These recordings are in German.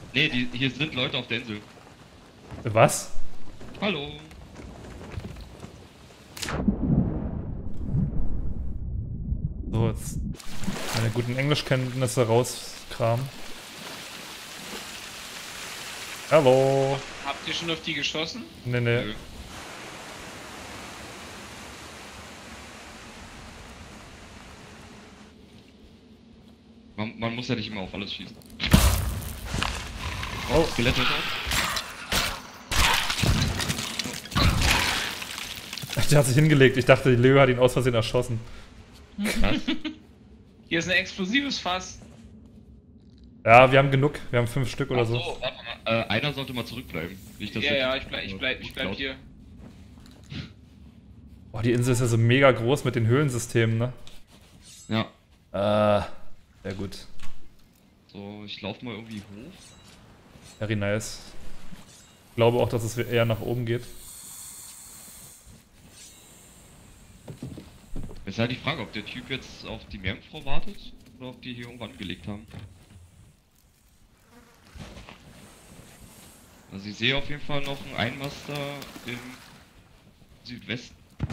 Nee, hier sind Leute auf der Insel. Was? Hallo. So, jetzt meine guten Englischkenntnisse rauskramen. Hallo. Habt ihr schon auf die geschossen? Nee, nee. Nö. Man muss ja nicht immer auf alles schießen. Oh. Skelette drauf. Der hat sich hingelegt. Ich dachte, die Leo hat ihn aus Versehen erschossen. Was? Hier ist ein explosives Fass. Ja, wir haben genug. Wir haben 5 Stück oder Ach so. warte mal. Einer sollte mal zurückbleiben. Nicht, dass Ja, der ja, Typ, ich bleib klaut. hier. Boah, die Insel ist ja so mega groß mit den Höhlensystemen, ne? Ja. Sehr gut. So, ich laufe mal irgendwie hoch. Very nice. Ich glaube auch, dass es eher nach oben geht. Jetzt ist halt die Frage, ob der Typ jetzt auf die Meerjungfrau wartet oder ob die hier irgendwo angelegt haben. Also ich sehe auf jeden Fall noch einen Einmaster im Südwesten.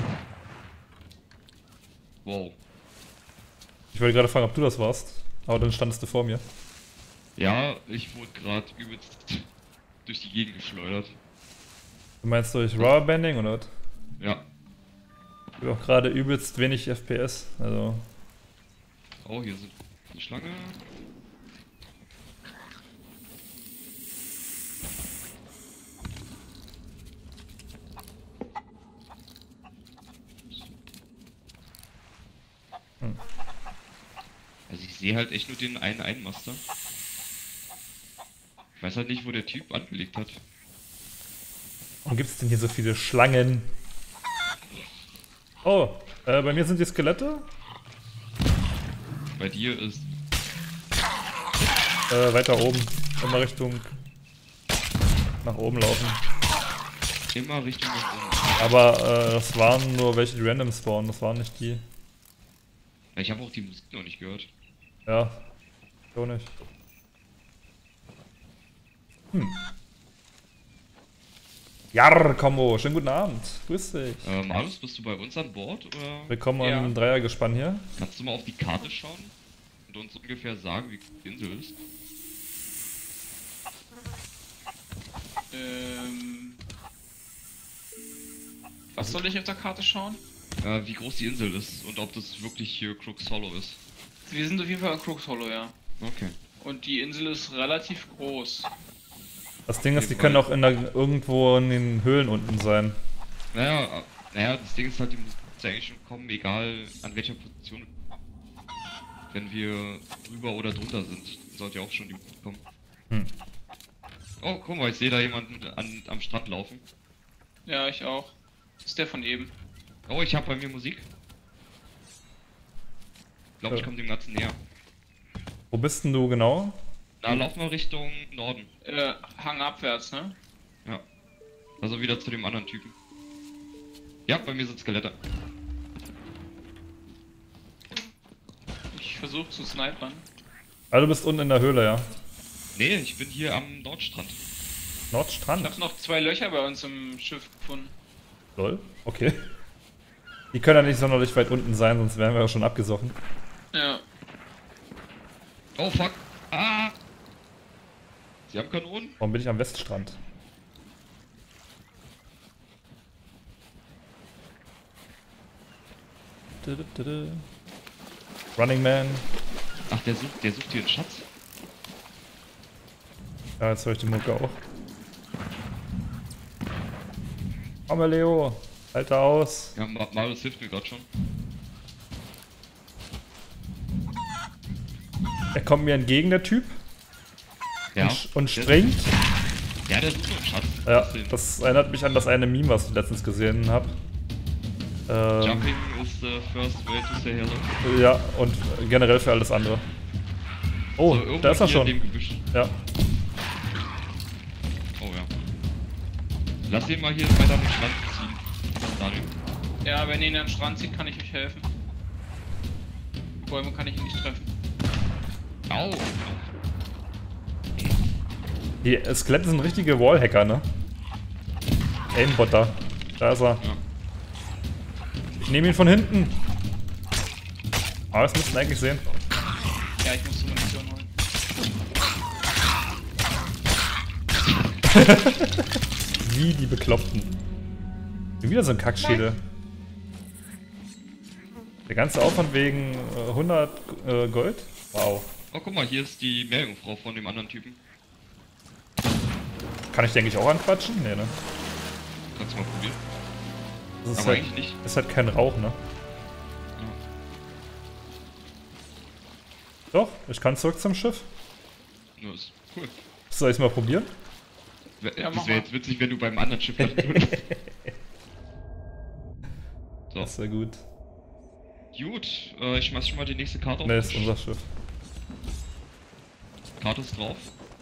Wow. Ich wollte gerade fragen, ob du das warst. Aber dann standest du vor mir. Ja, ich wurde gerade übelst durch die Gegend geschleudert. Du meinst durch Rubberbanding oder was? Ja. Ich habe auch gerade übelst wenig FPS. Also. Oh, hier sind eine Schlange. Also ich sehe halt echt nur den einen Einmaster. Ich weiß halt nicht, wo der Typ angelegt hat. Warum gibt es denn hier so viele Schlangen? Oh, bei mir sind die Skelette. Bei dir ist... Weiter oben. Immer Richtung nach oben laufen. Immer Richtung nach oben. Aber das waren nur welche, die random spawnen. Das waren nicht die. Ja, ich habe auch die Musik noch nicht gehört. Ja, so nicht. Jarr, Kombo, schönen guten Abend. Grüß dich. Malus, bist du bei uns an Bord oder Willkommen Ja. am Dreiergespann hier. kannst du mal auf die Karte schauen und uns ungefähr sagen, wie die Insel ist? Was soll ich auf der Karte schauen? Wie groß die Insel ist und ob das wirklich hier Crooks Hollow ist. Wir sind auf jeden Fall an Crooks Hollow, ja. Okay. Und die Insel ist relativ groß. Das Ding ist, die können auch irgendwo in den Höhlen unten sein. Naja, das Ding ist halt, die muss eigentlich schon kommen, egal an welcher Position. Wenn wir drüber oder drunter sind, sollte ja auch schon die Musik kommen. Oh, guck mal, ich sehe da jemanden am Strand laufen. Ja, ich auch. Das ist der von eben. Oh, ich habe bei mir Musik. Ich glaube, ich komme dem Ganzen näher. Wo bist denn du genau? Na, lauf mal Richtung Norden. Hang abwärts, ne? Ja. Also wieder zu dem anderen Typen. Ja, bei mir sind Skelette. Ich versuche zu snipern. Ah, du bist unten in der Höhle, ja. Nee, ich bin hier am Nordstrand. Ich Nordstrand? habe noch 2 Löcher bei uns im Schiff gefunden. Lol, okay. Die können ja nicht sonderlich weit unten sein, sonst wären wir ja schon abgesoffen. Ja. Oh fuck. Ah! Sie haben Kanonen? Warum bin ich am Weststrand? Running Man. Ach, der sucht hier einen Schatz. Ja, jetzt höre ich die Mucke auch. Komm, Leo. Halte aus. Ja, Marius hilft mir gerade schon. Er kommt mir entgegen, der Typ. Ja. Und springt. Ja, der sucht nur einen Schatz. Ja, das erinnert mich an das eine Meme, was ich letztens gesehen habe. Jumping is the first way to say hello. Ja, und generell für alles andere. Oh, So, irgendwo da ist er hier in schon. dem Gebüsch. Ja. Oh ja. Lass ihn mal hier weiter an den Strand ziehen. Daniel. Ja, wenn ihr ihn an den Strand zieht, kann ich euch helfen. Bäume kann ich ihn nicht treffen. Au! Die Skelette sind richtige Wallhacker, ne? Aimbotter. Da ist er. Ja. Ich nehme ihn von hinten. Aber das müssten eigentlich sehen. Ja, ich muss die Munition holen. Wie die Bekloppten. Wieder so ein Kackschädel. Der ganze Aufwand wegen 100 Gold? Wow. Oh, guck mal, hier ist die Meerjungfrau von dem anderen Typen. Kann ich, denke ich, auch anquatschen? Nee, ne? Kannst du mal probieren. Das ist Aber halt, eigentlich nicht. ist halt kein Rauch, ne? Ja. Doch, ich kann zurück zum Schiff. Nur ist cool. Soll ich es mal probieren? Ja, Das mach wäre mal. jetzt witzig, wenn du beim anderen Schiff landen würdest. So. Das wäre gut. Gut, ich schmeiß schon mal die nächste Karte auf Ne, den ist Tisch. unser Schiff. Karte ist drauf.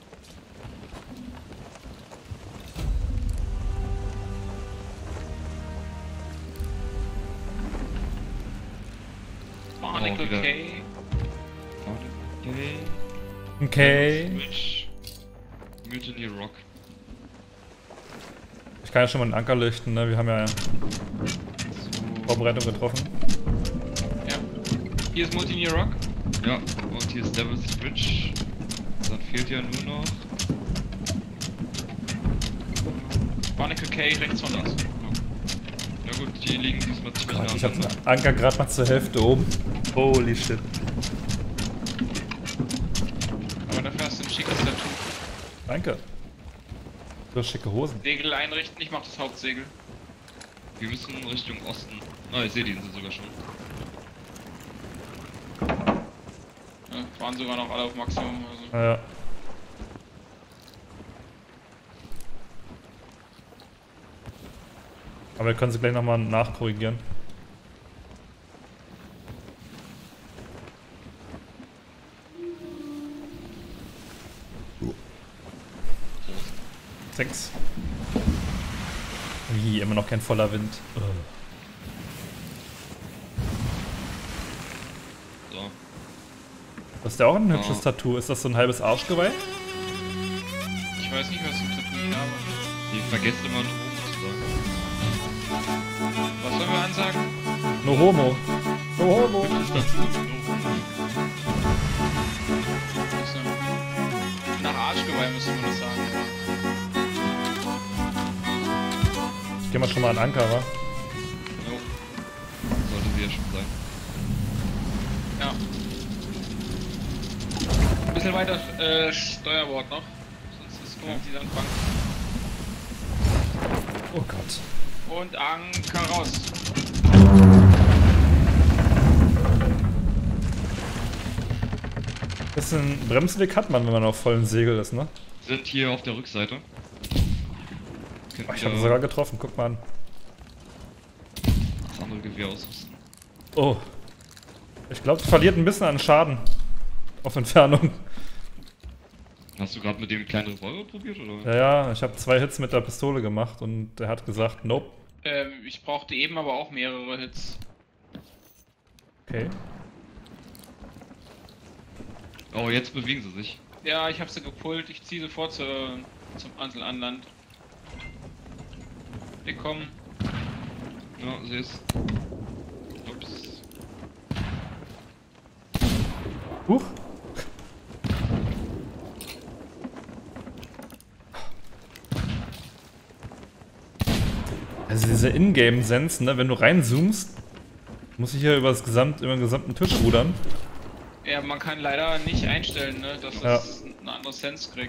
Barnacle wieder. Cay. Okay. Okay. Switch. Mutiny Rock. Ich kann ja schon mal den Anker leuchten, ne? Wir haben ja So. Vorbereitung getroffen. Ja. Hier ist Mutiny Rock. Ja, und hier ist Devil's Bridge. Dann fehlt ja nur noch. Barnacle Cay rechts von uns. Na gut, die liegen diesmal ziemlich nah Gott, ich hab den aneinander. Anker gerade mal zur Hälfte oben. Holy shit. Aber dafür hast du ein schickes Tattoo. Danke. So schicke Hosen. Segel einrichten, ich mach das Hauptsegel. Wir müssen Richtung Osten. Ah, ich sehe die Insel sogar schon. Ja, waren sogar noch alle auf Maximum. Also. Naja. Aber wir können sie gleich nochmal nachkorrigieren. Sechs. Wie, immer noch kein voller Wind. So. Das ist ja auch ein hübsches Tattoo. Ist das so ein halbes Arschgeweih? Ich weiß nicht, was für ein Tattoo ich habe. Die vergessen immer nur oben zu sagen. Was sollen wir ansagen? No homo. No homo. Also, nach Arschgeweih müsste man das sagen. Ich geh mal schon mal an Anker, wa? Jo. Sollte sie ja schon sein. Ja. Ein bisschen weiter Steuerbord noch. Sonst ist es nur auf die Sandbank. Oh Gott. Und Anker raus. Bisschen Bremsweg hat man, wenn man auf vollen Segel ist, ne? Sind hier auf der Rückseite. Könnten Ich habe wir sogar getroffen, guck mal an. das andere Gewehr ausrüsten. Oh. Ich glaube, es verliert ein bisschen an Schaden. Auf Entfernung. Hast du gerade mit dem kleinen Revolver probiert, oder? Ja, ja, ich habe 2 Hits mit der Pistole gemacht und der hat gesagt, nope. Ich brauchte eben aber auch mehrere Hits. Okay. Oh, jetzt bewegen sie sich. Ja, ich habe sie gepullt. Ich ziehe sofort zum Anland. Wir kommen. Ja, sie ist. Ups. Huch. Also diese Ingame-Sense, ne, wenn du reinzoomst, muss ich hier über den gesamten Tisch rudern. Ja, man kann leider nicht einstellen, ne, dass Ja. das eine andere Sense kriegt.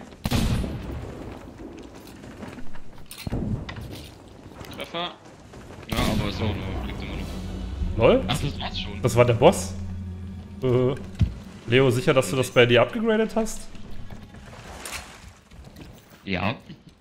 Treffer. Ja, aber ist auch nur. Liegt immer noch. Lol? Ach, das war's schon. Das war der Boss? Leo, sicher, dass du das bei dir abgegradet hast? Ja.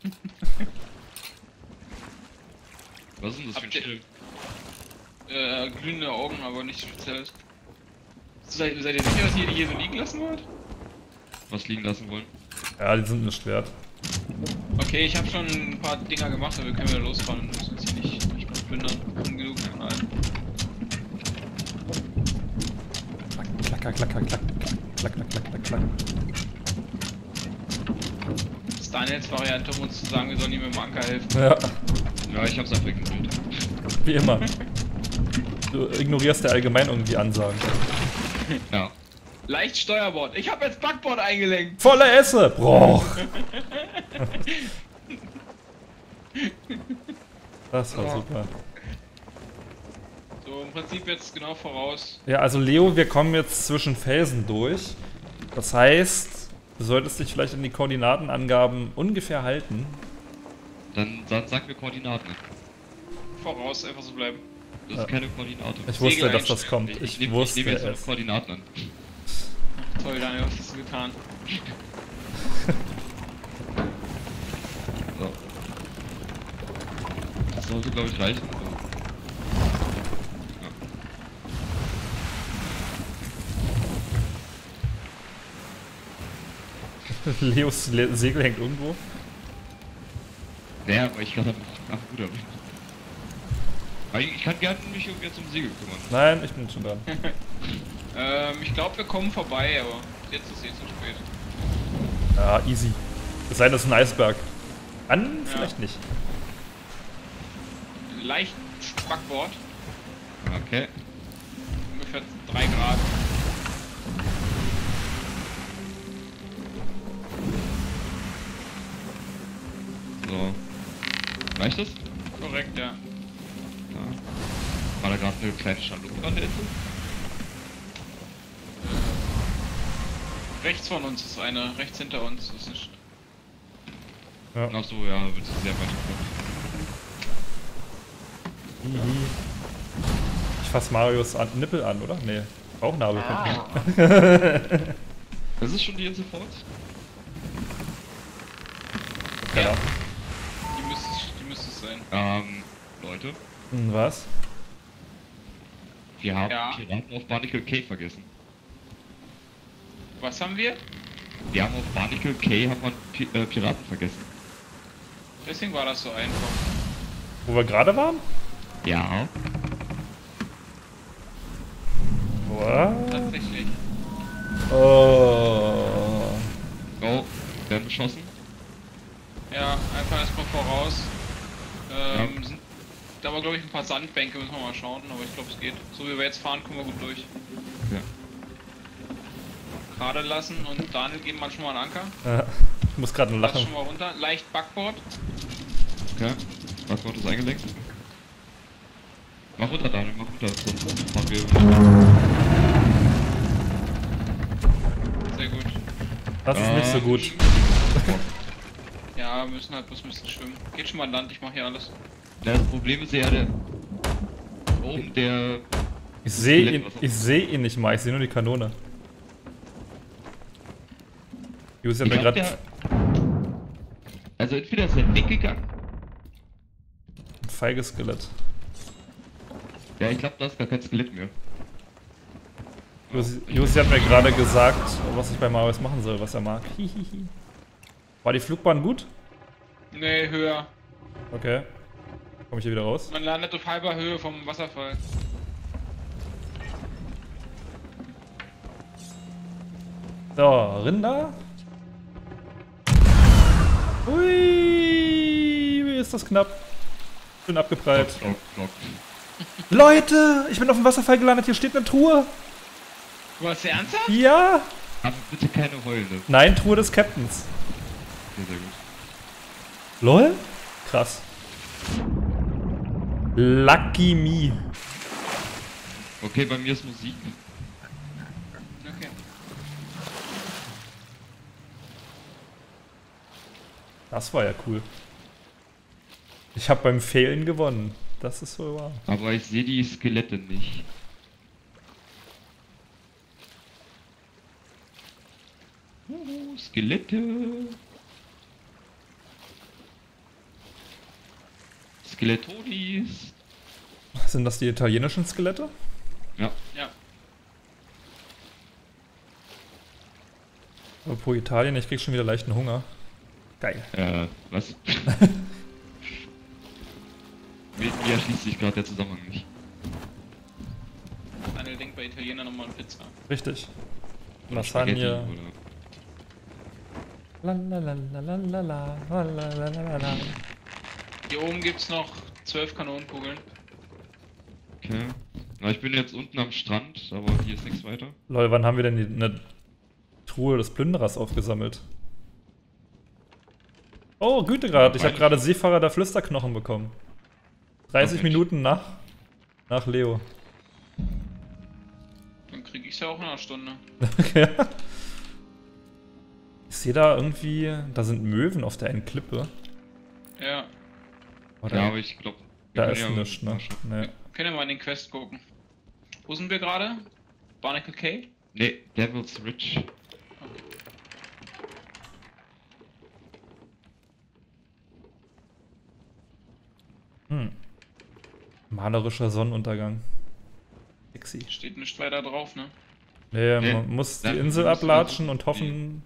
Was ist denn das für ein Habt ihr- Schild? Glühende Augen, aber nichts Spezielles. Seid ihr sicher, dass ihr die hier so liegen lassen wollt? Was liegen lassen wollen? Ja, die sind nicht wert. Okay, ich habe schon ein paar Dinger gemacht, aber wir können wieder losfahren und müssen uns hier nicht noch plündern. Wir haben genug von allem. Klacker, klacker, klack, klack, klack, klack, klack, klack. Daniels Variante, um uns zu sagen, wir sollen ihm mit dem Anker helfen. Ja, Ja, ich hab's einfach ignoriert. wie immer. Du ignorierst ja allgemein irgendwie Ansagen. Ja. Leicht Steuerbord. Ich habe jetzt Backbord eingelenkt. Volle Esse! Broch! Das war Ja. super. So, im Prinzip jetzt genau voraus. Ja, also Leo, wir kommen jetzt zwischen Felsen durch. Das heißt, du solltest dich vielleicht an die Koordinatenangaben ungefähr halten. Dann sag mir Koordinaten. Voraus, einfach so bleiben. Das ist keine Koordinate. Ich wusste, Segel dass das kommt. Ich wusste nehme jetzt noch es. Koordinaten an. Toll, Daniel, was hast du getan? So. Das sollte, glaube ich, reichen. Leos Segel hängt irgendwo. Naja, weil ich gerade am Ruder bin. Aber ich kann gerne mich jetzt um Segel kümmern. Nein, ich bin schon dran. Ich glaube, wir kommen vorbei, aber jetzt ist eh zu spät. Ja, easy. Es sei denn, das ist ein Eisberg. An, Ja. vielleicht nicht. Leicht Backbord, Okay. ungefähr 3 Grad. So. Reicht das? Korrekt, ja. Ja. War da gerade eine kleine Schandlupe an der Insel? Rechts von uns ist eine, rechts hinter uns ist nicht. Ja. Ach so, ja, wird sehr weit gekommen. Hihi. Ich fass Marios Nippel an, oder? Nee. Bauchnabel. Das ist schon die Insel vor uns? Ja. Die müsste es sein. Leute, Was? wir haben Ja. Piraten auf Barnacle Cay vergessen. Was haben wir? Wir haben auf Barnacle Cay Piraten vergessen. Deswegen war das so einfach. Wo wir gerade waren? Ja. What? Tatsächlich. Oh. Oh, werden beschossen. Ja, einfach erstmal voraus. Sind da aber glaube ich ein paar Sandbänke, müssen wir mal schauen, aber ich glaube es geht. So wie wir jetzt fahren, kommen wir gut durch. Ja. Gerade lassen und Daniel geben manchmal einen Anker. Ich muss gerade nur Lass lachen. schon mal runter. Leicht Backbord. Okay. Was wird das eingelenkt? Mach runter, Daniel, mach runter. Sonst fahren wir. Sehr gut. Das ist nicht so gut. Ja, wir müssen halt bloß ein bisschen schwimmen. Geht schon mal an Land, ich mache hier alles. Ja, das Problem ist ja der. Oben der. Ich sehe ihn nicht mal, ich sehe nur die Kanone. Jus hat Ich mir glaub, gerade also entweder ist er weggegangen. ein feiges Skelett. Ja, ich glaube, da ist gar kein Skelett mehr. Jussi hat mir gerade gesagt, was ich bei Marius machen soll, was er mag. Hihihi. War die Flugbahn gut? Nee, höher. Okay. Komme ich hier wieder raus? Man landet auf halber Höhe vom Wasserfall. So, Rinder. Ui, wie ist das knapp. Schön abgeprallt. Glock. Leute, ich bin auf dem Wasserfall gelandet, hier steht eine Truhe. Was, ernsthaft? Ja. Aber bitte keine heulende. Nein, Truhe des Captains. Okay, sehr gut. Lol? Krass. Lucky me. Okay, bei mir ist Musik. Okay. Das war ja cool. Ich habe beim Fehlen gewonnen. Das ist so wahr. Aber ich sehe die Skelette nicht. Skelette. Skelettonis. Sind das die italienischen Skelette? Ja. Ja. Apropos Italien, ich krieg schon wieder leichten Hunger. Geil. Was? Mir erschließt sich gerade der Zusammenhang nicht. Daniel denkt bei Italienern nochmal an Pizza. Richtig. Oder Spaghetti Lasagne. oder- Lalalala, lalalala. Hier oben gibt's noch 12 Kanonenkugeln. Okay. Na, ich bin jetzt unten am Strand, aber hier ist nichts weiter. Lol, wann haben wir denn eine Truhe des Plünderers aufgesammelt? Oh, Gütegrad, ich habe gerade Seefahrer der Flüsterknochen bekommen. 30 Minuten nach Leo. Dann krieg ich's ja auch in einer Stunde. Okay. Ich sehe da irgendwie, da sind Möwen auf der einen Klippe. Ja. Oder? Ja, aber ich glaube, Da ist nichts, ne? Nee. Können wir mal in den Quest gucken. Wo sind wir gerade? Barnacle Cay? Nee, Devil's Ridge. Malerischer Sonnenuntergang. Sexy. Steht nicht weiter drauf, ne? Nee, Nee, man muss die dann Insel müssen wir ablatschen so- und hoffen.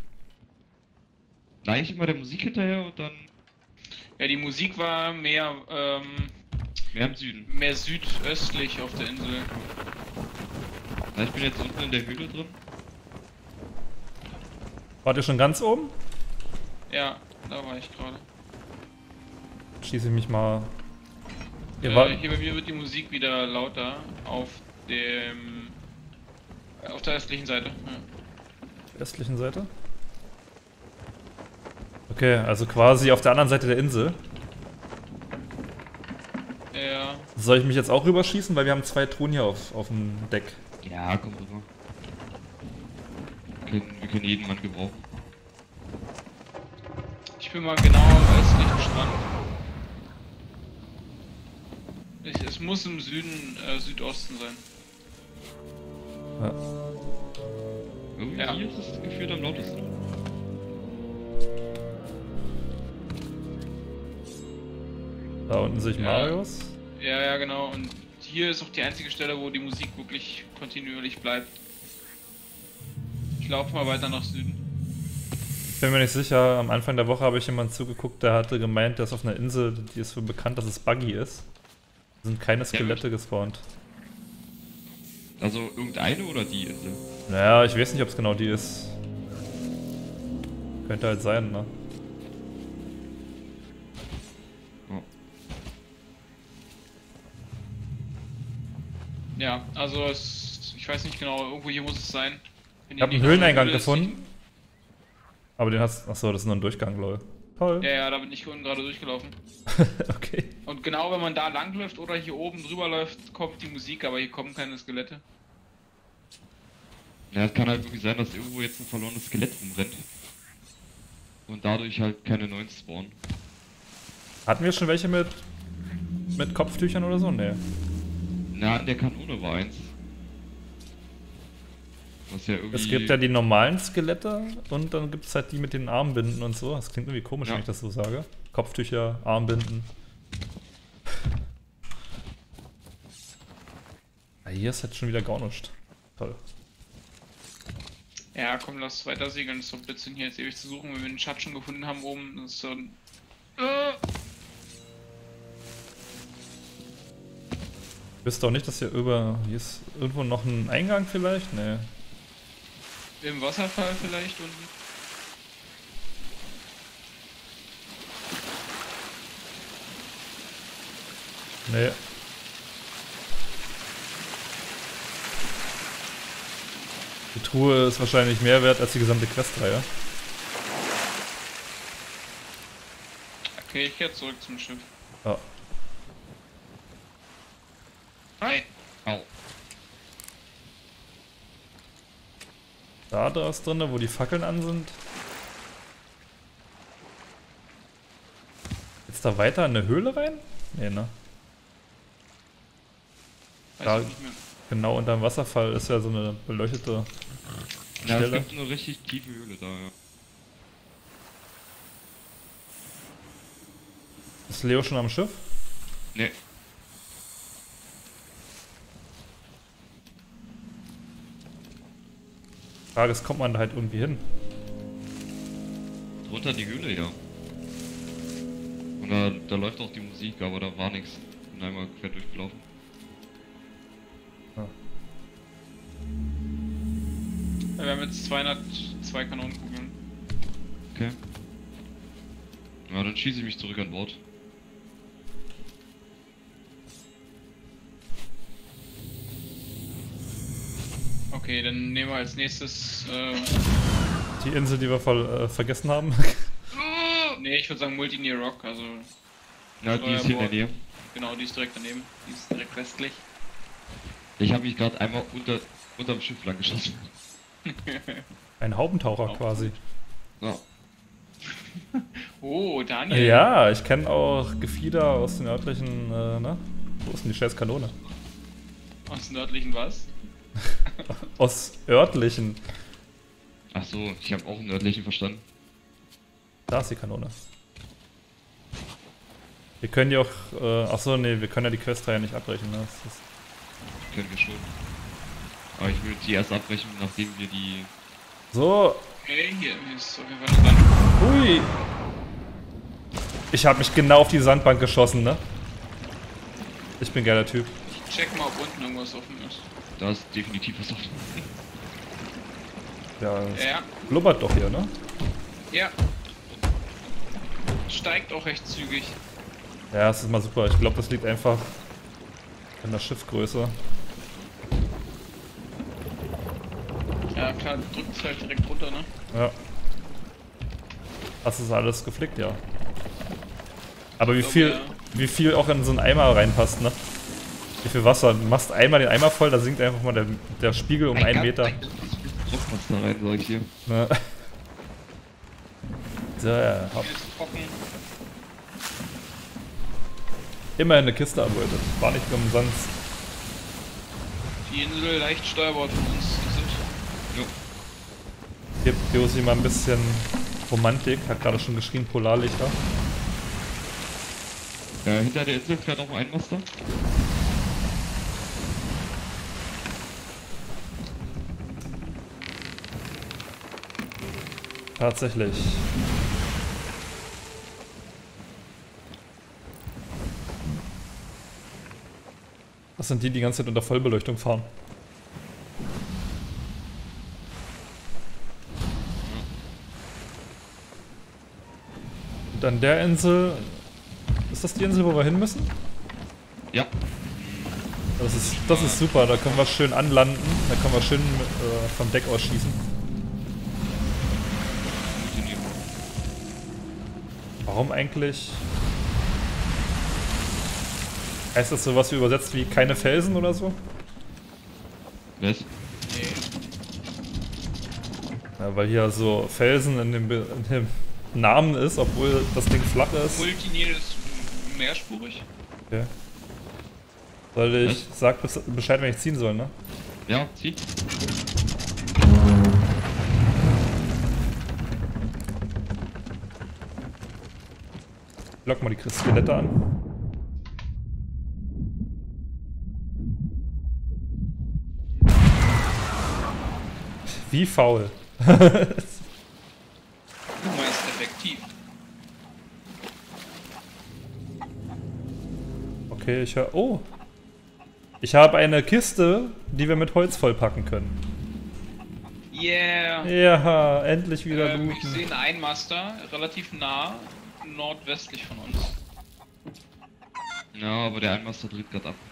Nein, ich immer der Musik hinterher und dann Ja, die Musik war mehr, mehr im Süden. mehr südöstlich auf der Insel. Na, ich bin jetzt unten in der Höhle drin. Wart ihr schon ganz oben? Ja, da war ich gerade. Schieße ich mich mal. Ihr wart. Hier bei mir wird die Musik wieder lauter auf der östlichen Seite. Ja. Östlichen Seite? Okay, also quasi auf der anderen Seite der Insel. Ja, Soll ich mich jetzt auch rüberschießen? Weil wir haben 2 Truhen hier auf dem Deck. Ja, komm rüber. Wir können jeden Mann gebrauchen. ich bin mal genau am östlichen Strand. Es muss im Süden, Südosten sein. Ja. Irgendwie Ja. hier ist es gefühlt am lautesten. Da unten sehe ich Ja. Marius. Ja, genau. Und hier ist auch die einzige Stelle, wo die Musik wirklich kontinuierlich bleibt. Ich laufe mal weiter nach Süden. Ich bin mir nicht sicher, am Anfang der Woche habe ich jemanden zugeguckt, der hatte gemeint, der ist auf einer Insel, die ist für bekannt, dass es buggy ist. Da sind keine Skelette gespawnt. Also irgendeine oder die Insel? Naja, ich weiß nicht, ob es genau die ist. Könnte halt sein, ne? Oh. Ja, also ich weiß nicht genau, irgendwo hier muss es sein. Ich habe einen Höhleneingang gefunden. Aber den hast. Achso, das ist nur ein Durchgang, lol. Toll. Ja, da bin ich gerade durchgelaufen. Okay. Und genau wenn man da langläuft oder hier oben drüber läuft, kommt die Musik, aber hier kommen keine Skelette. Ja, es kann halt wirklich sein, dass irgendwo jetzt ein verlorenes Skelett rumrennt. Und dadurch halt keine neuen spawnen. Hatten wir schon welche mit Kopftüchern oder so? Nee. Na, an der Kanone war eins. Was ja irgendwie... Es gibt ja die normalen Skelette und dann gibt es halt die mit den Armbinden und so. Das klingt irgendwie komisch, Ja. wenn ich das so sage. Kopftücher, Armbinden. Ah, hier ist jetzt schon wieder gar nichts. Toll. Ja, komm, lass weiter segeln. Das ist doch Blödsinn hier jetzt ewig zu suchen, wenn wir den Schatz schon gefunden haben oben. Das ist so ein... Wisst doch nicht, dass hier hier ist irgendwo noch ein Eingang vielleicht? Nee. Im Wasserfall vielleicht unten. Nee. Die Truhe ist wahrscheinlich mehr wert als die gesamte Questreihe. Okay, ich gehe zurück zum Schiff. Ja. Hi! Au. Da ist drin, wo die Fackeln an sind. Jetzt da weiter in eine Höhle rein? Nee, ne? Weiß Ja. ich nicht mehr. Genau unterm Wasserfall ist ja so eine beleuchtete Ja, es Stelle. gibt eine richtig tiefe Höhle da, ja. Ist Leo schon am Schiff? Ne, Frage ist, kommt man da halt irgendwie hin? drunter die Höhle, ja. Und da läuft auch die Musik, aber da war nichts. Bin einmal quer durchgelaufen. Ja. Wir haben jetzt 202 Kanonenkugeln. Okay. Ja, dann schieße ich mich zurück an Bord. Okay, dann nehmen wir als nächstes, Die Insel, die wir vergessen haben. nee, ich würde sagen Multineer Rock, also... Ja, die ist hier in der Nähe. Genau, die ist direkt daneben. Die ist direkt westlich. Ich habe mich gerade einmal unterm Schiff lang geschossen. Ein Haubentaucher Auch quasi. Ja. Oh, Daniel. Ja, ich kenne auch Gefieder aus den örtlichen, ne? Wo ist denn die scheiß Kanone? Aus dem nördlichen was? Aus örtlichen. Ach so, ich habe auch einen nördlichen verstanden. Da ist die Kanone. Wir können die auch, achso, nee, wir können ja die Questreihe nicht abbrechen, ne? Das ist Können wir schon. Aber ich will die erst abbrechen, nachdem wir die... so, Okay, hier ist auf jeden Fall eine Sand. hui! Ich habe mich genau auf die Sandbank geschossen, ne? Ich bin ein geiler Typ. Ich check mal, ob unten irgendwas offen ist. Da ist definitiv was offen. Ja, es Ja, blubbert doch hier, ne? ja. Steigt auch recht zügig. Ja, das ist mal super. Ich glaube, das liegt einfach an der Schiffsgröße. Ja, klar, drückt es halt direkt runter, ne? Ja. Das ist alles geflickt, ja. Aber wie glaube, viel, ja. wie viel auch in so einen Eimer reinpasst, ne? Wie viel Wasser? Du machst einmal den Eimer voll, da sinkt einfach mal der Spiegel um 1 Meter. Druck passt da rein, sag ich hier. Ne? So, ja. Hier ist trocken. Immerhin eine Kiste erbeutet. War nicht umsonst. Die Insel leicht steuerbar von uns sind. Jo. Gibt Josi mal ein bisschen Romantik. Hat gerade schon geschrien, Polarlichter. Hinter der Insel fährt auch ein Einmaster. Tatsächlich. Das sind die, die ganze Zeit unter Vollbeleuchtung fahren. Und an der Insel... Ist das die Insel, wo wir hin müssen? Ja. Das ist super, da können wir schön anlanden. Da können wir schön vom Deck aus schießen. Warum eigentlich? Heißt das sowas wie übersetzt wie keine Felsen oder so? Was? Nee. Ja, weil hier so Felsen in dem Namen ist, obwohl das Ding flach ist. Multineer ist mehrspurig. Okay. Soll ich... Sag Bescheid, wenn ich ziehen soll, ne? Ja, zieh. Lock mal die Skelette an. Wie faul. Du meinst effektiv. Okay, ich höre... Oh! Ich habe eine Kiste, die wir mit Holz vollpacken können. Yeah. Ja, endlich wieder Ich looten. sehe einen Einmaster, relativ nah, nordwestlich von uns. Ja, aber der Einmaster dreht gerade ab.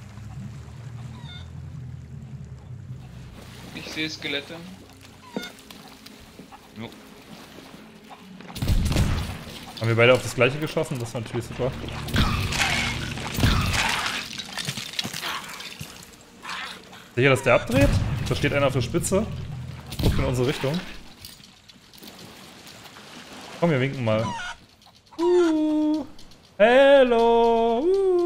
Ich sehe Skelette. Jo. Haben wir beide auf das gleiche geschossen? Das ist natürlich super. Sicher, dass der abdreht? Da steht einer auf der Spitze. Guckt in unsere Richtung. Komm, wir winken mal. Hello!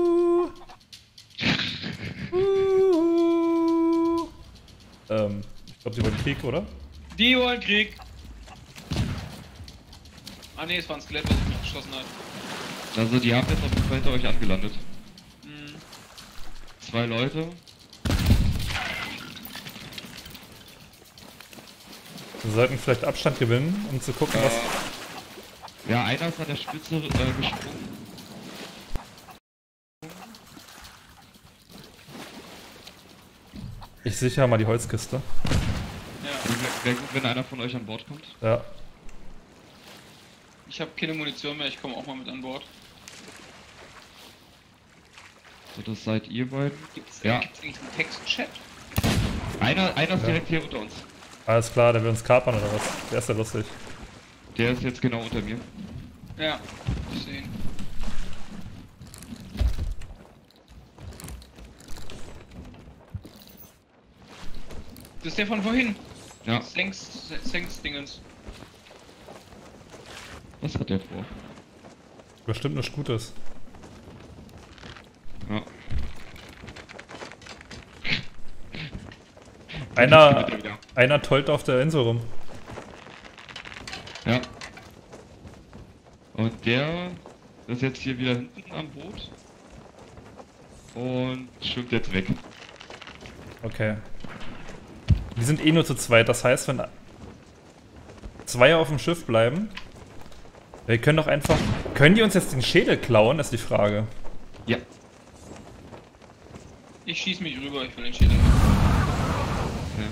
Ich glaube, die wollen Krieg, oder? Die wollen Krieg! Ah ne, es war ein Skelett, was mich geschossen hat. Also die haben jetzt auf jeden Fall hinter euch angelandet. Hm. 2 Leute. Wir sollten vielleicht Abstand gewinnen, um zu gucken, was... Ja, einer ist an der Spitze gesprungen. Ich sichere mal die Holzkiste. Ja. Wäre gut, wenn einer von euch an Bord kommt. Ja. Ich habe keine Munition mehr, ich komme auch mal mit an Bord. So, das seid ihr beiden. Gibt's Ja. eigentlich einen Text-Chat? Einer ist direkt hier unter uns. Alles klar, der will uns kapern oder was? Der ist ja lustig. Der ist jetzt genau unter mir. Ja, ich sehe ihn. Das ist der von vorhin. Ja. Senks-Dingens. Was hat der vor? Bestimmt nichts Gutes. Ja. Einer tollt auf der Insel rum. Ja. Und der ist jetzt hier wieder hinten am Boot. Und schwimmt jetzt weg. Okay. Wir sind eh nur zu zweit, das heißt, wenn zwei auf dem Schiff bleiben, wir können doch einfach... Können die uns jetzt den Schädel klauen, ist die Frage. Ja. Ich schieß mich rüber, ich will den Schädel. Okay.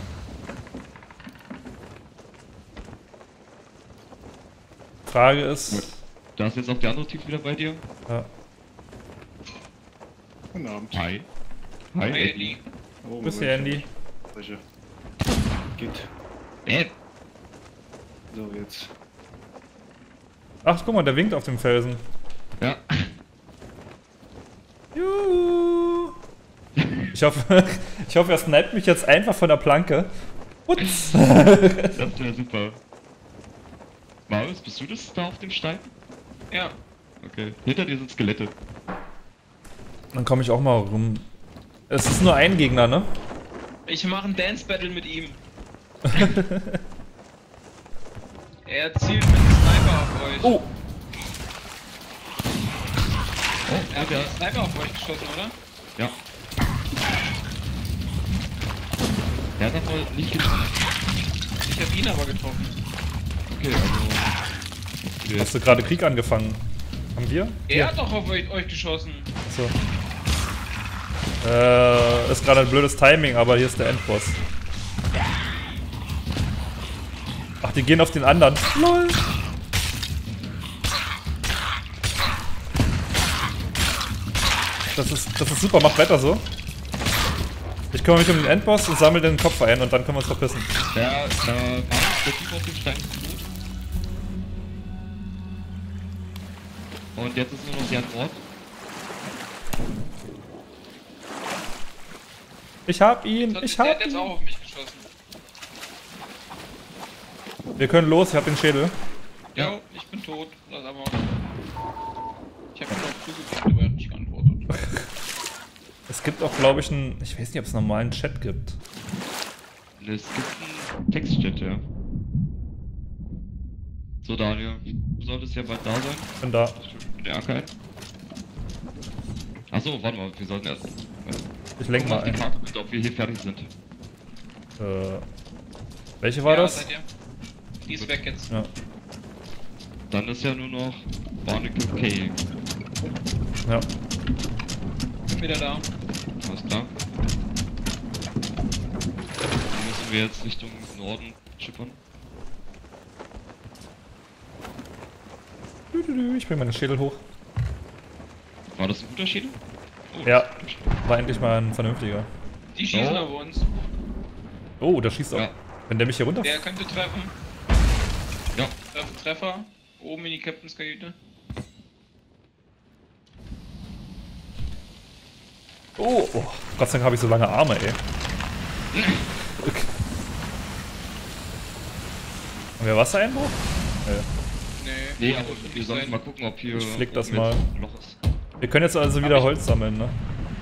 Frage ist... Gut. Da ist jetzt auch der andere Typ wieder bei dir. Ja. Guten Abend. Hi. Hi, Hey, Eddie. Oh, Grüß dich, Andy. Welche? Geht. So, jetzt. Ach, guck mal, der winkt auf dem Felsen. Ja. Juhu. Ich hoffe, er sniped mich jetzt einfach von der Planke. Putz. Das wäre super. Marius, bist du das da auf dem Stein? Ja. Okay. Hinter dir sind Skelette. Dann komme ich auch mal rum. Es ist nur ein Gegner, ne? Ich mache ein Dance-Battle mit ihm. Er zielt mit dem Sniper auf euch. Oh! Er hat den Sniper auf euch geschossen, oder? Ja. Der hat aber nicht getroffen. Ich habe ihn aber getroffen. Okay, also. Hast du gerade Krieg angefangen? Haben wir? Er hat doch auf euch geschossen. So. Ist gerade ein blödes Timing, aber hier ist der Endboss. Ach, die gehen auf den anderen. LOL. Das ist super, mach weiter so. Ich kümmere mich um den Endboss und sammle den Kopf ein und dann können wir uns verpissen. Der Typ auf dem Stein ist tot. Und jetzt ist nur noch Jan Ort. Ich hab ihn, ich Der hab hat jetzt ihn. auch auf mich geschossen. Wir können los, ich hab den Schädel. Ja, ich bin tot. Das aber. Ich habe ihm noch zugeguckt, aber er hat nicht geantwortet. Es gibt auch, glaube ich, einen... Ich weiß nicht, ob es einen normalen Chat gibt. Es gibt einen Textchat, ja. So, Daniel, du solltest ja bald da sein. Ich bin da. In der Archive. Achso, warte mal, wir sollten erst. Ich lenk Guck mal auf die ein. Karte bitte, ob wir hier fertig sind. Welche war Ja, das? seid ihr? Die ist weg jetzt. Ja. Dann ist ja nur noch Barnacle K. Ja. Bin wieder da. Alles klar. Dann müssen wir jetzt Richtung Norden schippern. Ich bring meinen Schädel hoch. War das ein guter Schädel? Oh, Ja. das ist ein guter Schädel. War endlich mal ein vernünftiger. Die schießen Oh. auf uns. Oh, der schießt auch. Ja. Wenn der mich hier runter... Der könnte treffen. Ja, Treffer. Oben in die Captain's Kajüte. Oh, oh, Gott sei Dank habe ich so lange Arme, ey. Okay. Haben wir Wassereinbruch? Nee, nee, aber wir sollten mal gucken, ob hier Ich flick das oben mal. jetzt ein Loch ist. Wir können jetzt also wieder Holz sammeln, ne?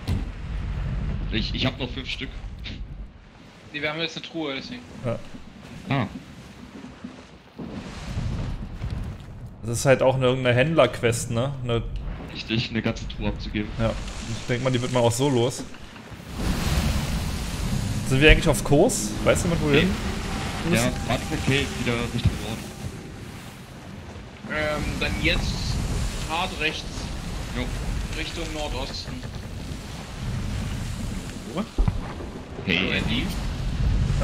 Ich hab noch 5 Stück. Nee, wir haben jetzt eine Truhe, deswegen. Ja. Ah, Das ist halt auch irgendeine Händler-Quest, ne? richtig, eine ganze Truhe abzugeben. Ja. Ich denke mal, die wird man auch so los. Sind wir eigentlich auf Kurs? Weißt du, wo wir hin? Ja, Barnacle K wieder Richtung Norden. Dann jetzt hart rechts Jo. Richtung Nordosten. Hey, Andy,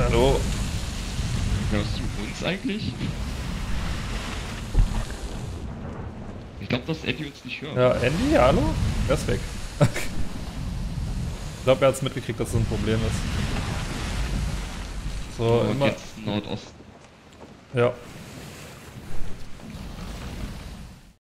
Hallo. hörst du uns eigentlich? Ich glaube, dass Andy uns nicht hört. Ja, Andy, hallo? Er ist weg. Ich glaube, er hat es mitgekriegt, dass es ein Problem ist. So, Und immer. jetzt Nordosten. Ja.